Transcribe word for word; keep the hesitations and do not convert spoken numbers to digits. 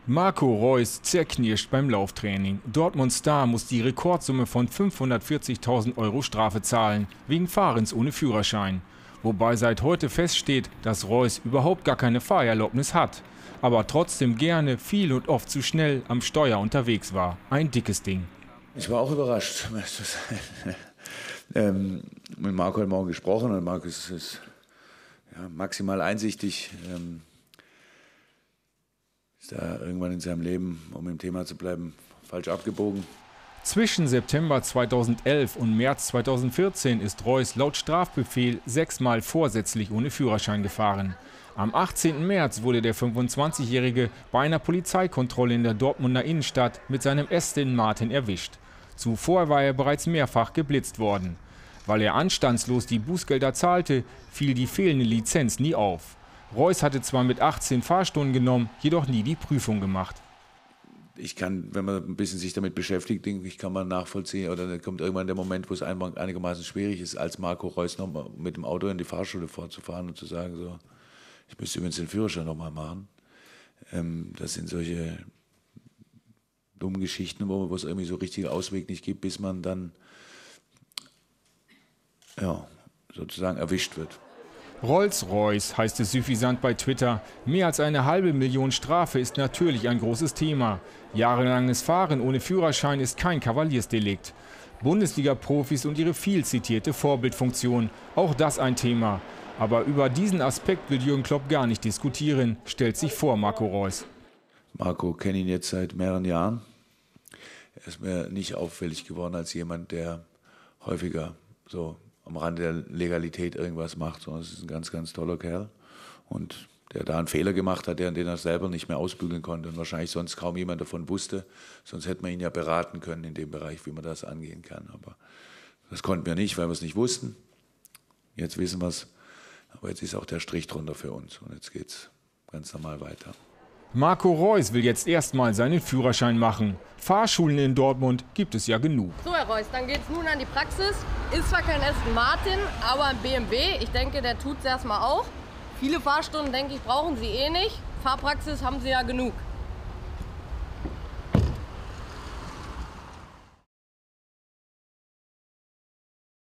Marco Reus zerknirscht beim Lauftraining. Dortmunds Star muss die Rekordsumme von fünfhundertvierzigtausend Euro Strafe zahlen, wegen Fahrens ohne Führerschein. Wobei seit heute feststeht, dass Reus überhaupt gar keine Fahrerlaubnis hat, aber trotzdem gerne, viel und oft zu schnell am Steuer unterwegs war. Ein dickes Ding. Ich war auch überrascht. ähm, mit Marco heute Morgen gesprochen und Marco ist, ist ja, maximal einsichtig. Ähm, ist da irgendwann in seinem Leben, um im Thema zu bleiben, falsch abgebogen. Zwischen September zweitausendelf und März zweitausendvierzehn ist Reus laut Strafbefehl sechsmal vorsätzlich ohne Führerschein gefahren. Am achtzehnten März wurde der fünfundzwanzigjährige bei einer Polizeikontrolle in der Dortmunder Innenstadt mit seinem Aston Martin erwischt. Zuvor war er bereits mehrfach geblitzt worden. Weil er anstandslos die Bußgelder zahlte, fiel die fehlende Lizenz nie auf. Reus hatte zwar mit achtzehn Fahrstunden genommen, jedoch nie die Prüfung gemacht. Ich kann, wenn man ein bisschen sich damit beschäftigt, denke ich, kann man nachvollziehen, oder dann kommt irgendwann der Moment, wo es einigermaßen schwierig ist, als Marco Reus noch mal mit dem Auto in die Fahrschule vorzufahren und zu sagen, so, ich müsste übrigens den Führerschein noch mal machen. Ähm, das sind solche dummen Geschichten, wo, wo es irgendwie so richtigen Ausweg nicht gibt, bis man dann ja, sozusagen erwischt wird. Rolls-Royce heißt es suffisant bei Twitter. Mehr als eine halbe Million Strafe ist natürlich ein großes Thema. Jahrelanges Fahren ohne Führerschein ist kein Kavaliersdelikt. Bundesliga-Profis und ihre viel zitierte Vorbildfunktion, auch das ein Thema. Aber über diesen Aspekt will Jürgen Klopp gar nicht diskutieren, stellt sich vor Marco Reus. Marco kenne ihn jetzt seit mehreren Jahren. Er ist mir nicht auffällig geworden als jemand, der häufiger so am Rande der Legalität irgendwas macht, sondern es ist ein ganz, ganz toller Kerl und der da einen Fehler gemacht hat, den er selber nicht mehr ausbügeln konnte und wahrscheinlich sonst kaum jemand davon wusste, sonst hätte man ihn ja beraten können in dem Bereich, wie man das angehen kann. Aber das konnten wir nicht, weil wir es nicht wussten. Jetzt wissen wir es, aber jetzt ist auch der Strich drunter für uns und jetzt geht es ganz normal weiter. Marco Reus will jetzt erstmal seinen Führerschein machen. Fahrschulen in Dortmund gibt es ja genug. So, Herr Reus, dann geht es nun an die Praxis. Ist zwar kein Aston Martin, aber ein B M W. Ich denke, der tut es erstmal auch. Viele Fahrstunden, denke ich, brauchen Sie eh nicht. Fahrpraxis haben Sie ja genug.